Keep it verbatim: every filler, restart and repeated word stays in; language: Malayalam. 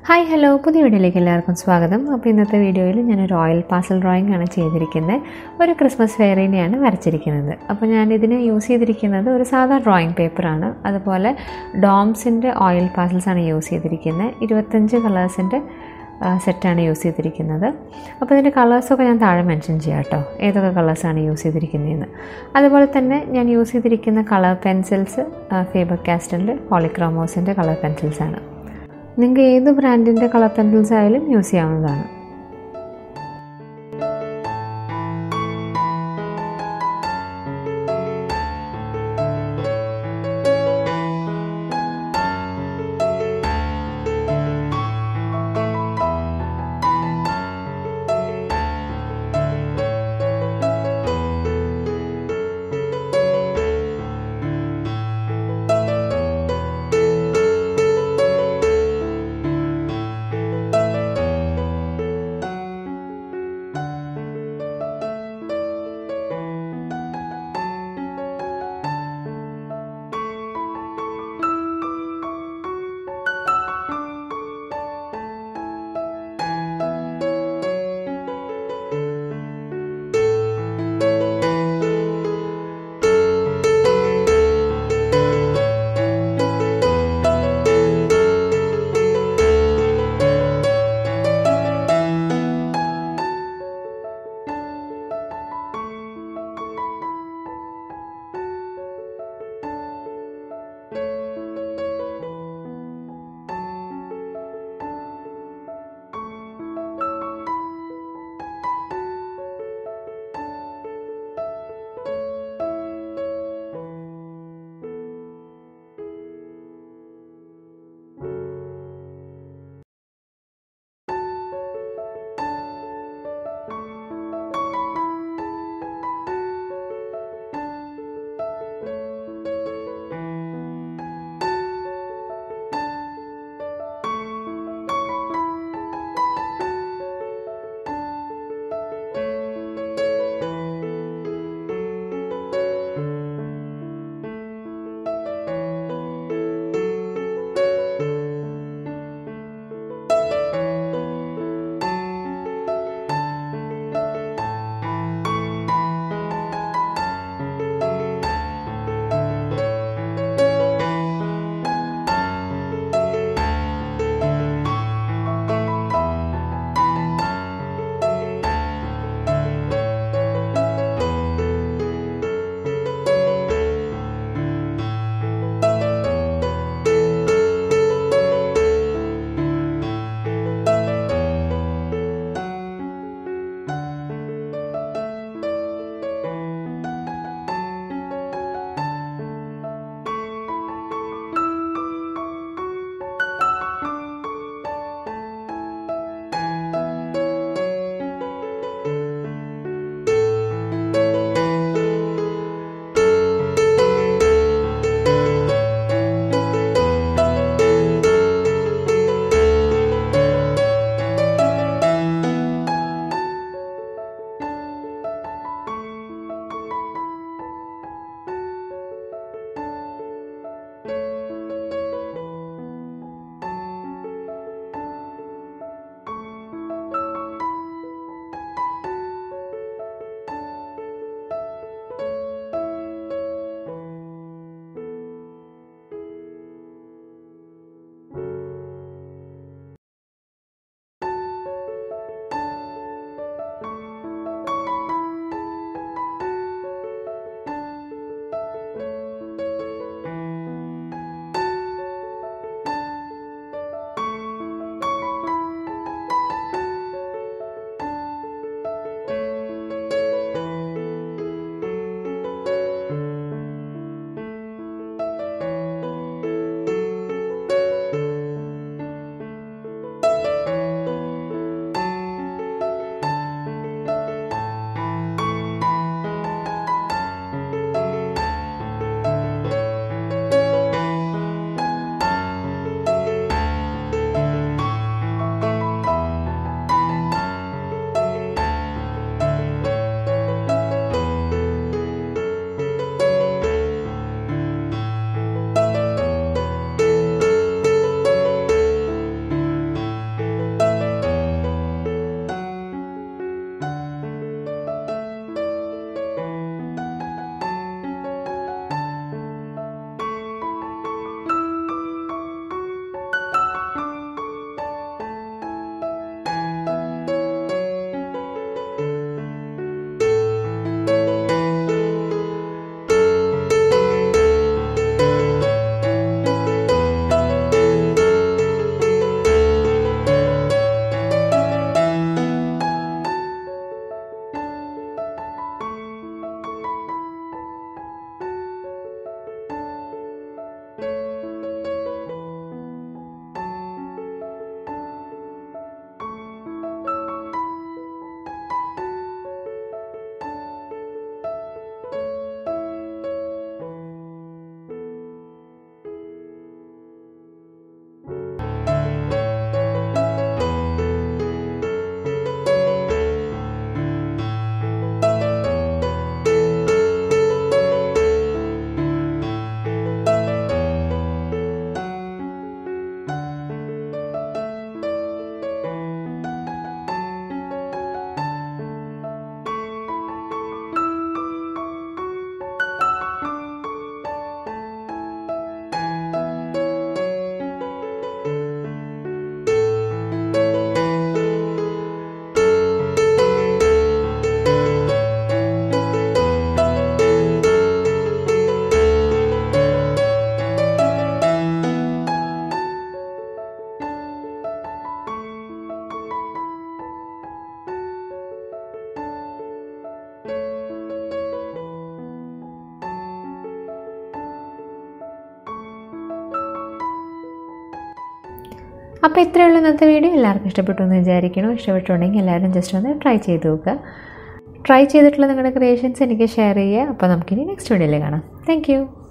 ഹായ് ഹലോ പുതിയ വീഡിയോയിലേക്ക് എല്ലാവർക്കും സ്വാഗതം. അപ്പോൾ ഇന്നത്തെ വീഡിയോയിൽ ഞാനൊരു ഓയിൽ പാസൽ ഡ്രോയിങ് ആണ് ചെയ്തിരിക്കുന്നത്. ഒരു ക്രിസ്മസ് ഫെയറിനെയാണ് വരച്ചിരിക്കുന്നത്. അപ്പോൾ ഞാനിതിന് യൂസ് ചെയ്തിരിക്കുന്നത് ഒരു സാധാ ഡ്രോയിങ് പേപ്പറാണ്. അതുപോലെ ഡോംസിൻ്റെ ഓയിൽ പാസൽസ് ആണ് യൂസ് ചെയ്തിരിക്കുന്നത്. ഇരുപത്തഞ്ച് കളേഴ്സിൻ്റെ സെറ്റാണ് യൂസ് ചെയ്തിരിക്കുന്നത്. അപ്പോൾ ഇതിൻ്റെ കളേഴ്സൊക്കെ ഞാൻ താഴെ മെൻഷൻ ചെയ്യാം കേട്ടോ, ഏതൊക്കെ കളേഴ്സാണ് യൂസ് ചെയ്തിരിക്കുന്നതെന്ന്. അതുപോലെ തന്നെ ഞാൻ യൂസ് ചെയ്തിരിക്കുന്ന കളർ പെൻസിൽസ് ഫേബർ കാസ്റ്റലിൻ്റെ പോളിക്രോമോസിൻ്റെ കളർ പെൻസിൽസാണ്. നിങ്ങൾക്ക് ഏത് ബ്രാൻഡിൻ്റെ കളർ പെൻസിൽസ് ആയാലും യൂസ് ചെയ്യാവുന്നതാണ്. അപ്പോൾ ഇത്രയേ ഉള്ളൂ ഇന്നത്തെ വീഡിയോ. എല്ലാവർക്കും ഇഷ്ടപ്പെട്ടു എന്ന് വിചാരിക്കണം. ഇഷ്ടപ്പെട്ടുണ്ടെങ്കിൽ എല്ലാവരും ജസ്റ്റ് ഒന്ന് ട്രൈ ചെയ്ത് നോക്കുക. ട്രൈ ചെയ്തിട്ടുള്ള നിങ്ങളുടെ ക്രിയേഷൻസ് എനിക്ക് ഷെയർ ചെയ്യുക. അപ്പോൾ നമുക്കിനി നെക്സ്റ്റ് വീഡിയോയിൽ കാണാം. Thank U.